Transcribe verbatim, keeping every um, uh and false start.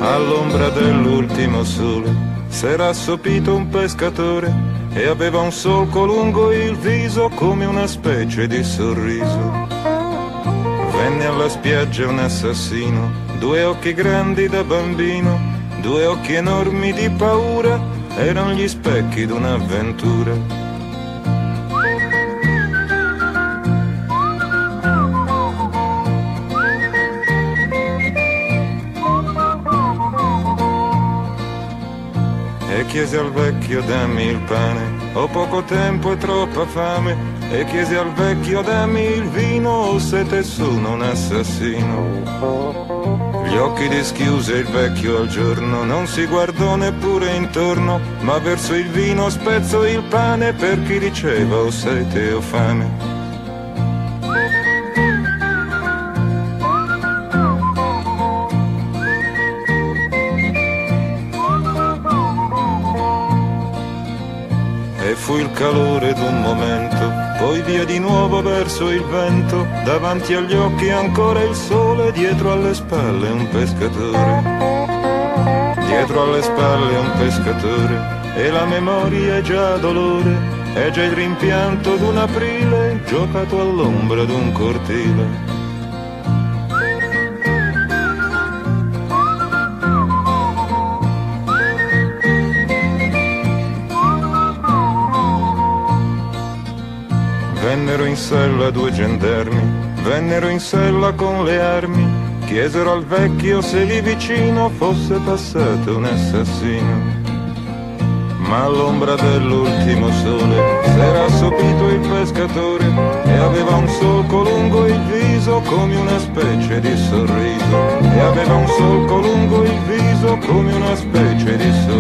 all'ombra dell'ultimo sole s'era assopito un pescatore e aveva un solco lungo il viso come una specie di sorriso. Venne alla spiaggia un assassino, due occhi grandi da bambino, due occhi enormi di paura, erano gli specchi d'un'avventura. E chiese al vecchio dammi il pane, ho poco tempo e troppa fame. E chiese al vecchio dammi il vino, ho sete sono un assassino. Gli occhi dischiuse il vecchio al giorno, non si guardò neppure intorno, ma verso il vino spezzò il pane per chi diceva ho sete o fame. E fu il calore d'un momento, poi via di nuovo verso il vento, davanti agli occhi ancora il sole, dietro alle spalle un pescatore. Dietro alle spalle un pescatore, e la memoria è già dolore, è già il rimpianto d'un aprile, giocato all'ombra d'un cortile. Vennero in sella due gendarmi, vennero in sella con le armi, chiesero al vecchio se lì vicino fosse passato un assassino. Ma all'ombra dell'ultimo sole s'era assopito il pescatore e aveva un solco lungo il viso come una specie di sorriso. E aveva un solco lungo il viso come una specie di sorriso.